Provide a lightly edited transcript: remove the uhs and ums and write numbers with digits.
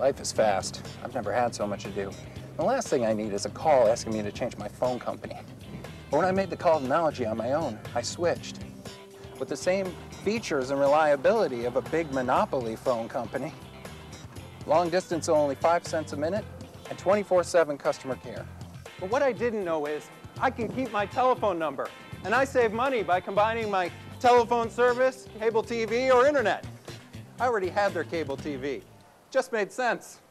Life is fast. I've never had so much to do. The last thing I need is a call asking me to change my phone company. But when I made the call to Knology on my own, I switched. With the same features and reliability of a big monopoly phone company, long distance only 5 cents a minute, and 24/7 customer care. But what I didn't know is I can keep my telephone number, and I save money by combining my telephone service, cable TV, or internet. I already had their cable TV. Just made sense.